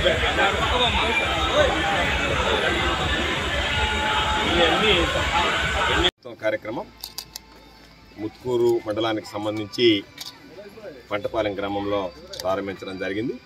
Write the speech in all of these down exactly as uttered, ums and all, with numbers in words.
కార్యక్రమం ముత్కూరు మండలానికి సంబంధించి పంటపాలెం గ్రామంలో ప్రారంభించడం జరిగింది.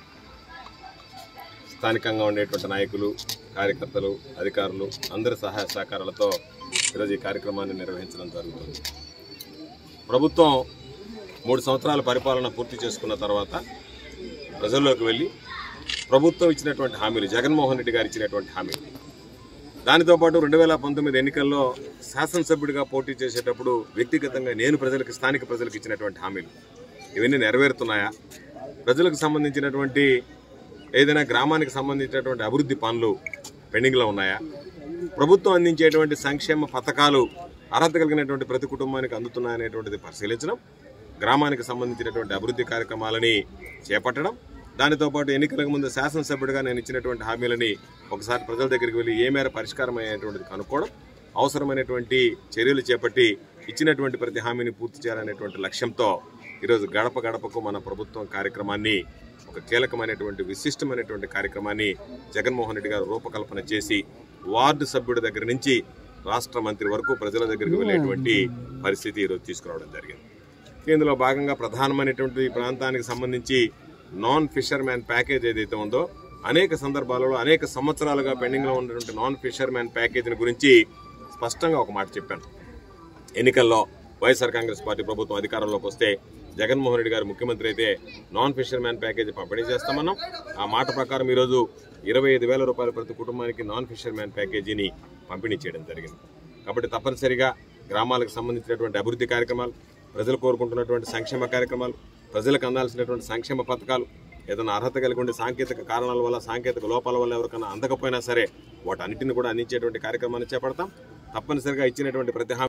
స్థానికంగా ఉండేటువంటి నాయకులు, కార్యకర్తలు, అధికారులు అందరి సహాయ సహకారాలతో ఈరోజు ఈ కార్యక్రమాన్ని నిర్వహించడం జరుగుతుంది. ప్రభుత్వం మూడు సంవత్సరాల పరిపాలన పూర్తి చేసుకున్న తర్వాత ప్రజల్లోకి వెళ్ళి ప్రభుత్వం ఇచ్చినటువంటి హామీలు, జగన్మోహన్ రెడ్డి గారు ఇచ్చినటువంటి హామీలు, దానితో పాటు రెండు వేల పంతొమ్మిది ఎన్నికల్లో శాసనసభ్యుడిగా పోటీ చేసేటప్పుడు వ్యక్తిగతంగా నేను ప్రజలకు, స్థానిక ప్రజలకు ఇచ్చినటువంటి హామీలు ఇవన్నీ నెరవేరుతున్నాయా? ప్రజలకు సంబంధించినటువంటి ఏదైనా గ్రామానికి సంబంధించినటువంటి అభివృద్ధి పనులు పెండింగ్లో ఉన్నాయా? ప్రభుత్వం అందించేటువంటి సంక్షేమ పథకాలు అర్హత కలిగినటువంటి ప్రతి కుటుంబానికి అందుతున్నాయనేటువంటిది పరిశీలించడం, గ్రామానికి సంబంధించినటువంటి అభివృద్ధి కార్యక్రమాలని చేపట్టడం, దానితో పాటు ఎన్నికలకు ముందు శాసనసభ్యుడిగా నేను ఇచ్చినటువంటి హామీలని ఒకసారి ప్రజల దగ్గరికి వెళ్ళి ఏ మేర పరిష్కారం అయ్యేటువంటిది కనుక్కోవడం, అవసరమైనటువంటి చర్యలు చేపట్టి ఇచ్చినటువంటి ప్రతి హామీని పూర్తి చేయాలనేటువంటి లక్ష్యంతో ఈరోజు గడప గడపకు మన ప్రభుత్వం కార్యక్రమాన్ని, ఒక కీలకమైనటువంటి విశిష్టమైనటువంటి కార్యక్రమాన్ని జగన్మోహన్ రెడ్డి గారు రూపకల్పన చేసి వార్డు సభ్యుడి దగ్గర నుంచి రాష్ట్ర మంత్రి వరకు ప్రజల దగ్గరికి వెళ్ళేటువంటి పరిస్థితి ఈరోజు తీసుకురావడం జరిగింది. ఇందులో భాగంగా ప్రధానమైనటువంటి ప్రాంతానికి సంబంధించి నాన్ ఫిషర్ మ్యాన్ ప్యాకేజ్ ఏదైతే ఉందో, అనేక సందర్భాలలో అనేక సంవత్సరాలుగా పెండింగ్లో ఉన్నటువంటి నాన్ ఫిషర్ మ్యాన్ ప్యాకేజీని గురించి స్పష్టంగా ఒక మాట చెప్పాను. ఎన్నికల్లో వైఎస్ఆర్ కాంగ్రెస్ పార్టీ ప్రభుత్వం అధికారంలోకి వస్తే జగన్మోహన్ రెడ్డి గారు ముఖ్యమంత్రి అయితే నాన్ ఫిషర్ మ్యాన్ ప్యాకేజీ పంపిణీ చేస్తామన్నాం. ఆ మాట ప్రకారం ఈరోజు ఇరవై ఐదు వేల రూపాయల ప్రతి కుటుంబానికి నాన్ ఫిషర్ మ్యాన్ ప్యాకేజీని పంపిణీ చేయడం జరిగింది. కాబట్టి తప్పనిసరిగా గ్రామాలకు సంబంధించినటువంటి అభివృద్ధి కార్యక్రమాలు, ప్రజలు కోరుకుంటున్నటువంటి సంక్షేమ కార్యక్రమాలు, ప్రజలకు అందాల్సినటువంటి సంక్షేమ పథకాలు, ఏదైనా అర్హత కలిగి ఉండే సాంకేతిక కారణాల వల్ల, సాంకేతిక లోపాల వల్ల ఎవరికైనా అందకపోయినా సరే వాటన్నిటిని కూడా అందించేటువంటి కార్యక్రమాన్ని చేపడతాం. తప్పనిసరిగా ఇచ్చినటువంటి ప్రతి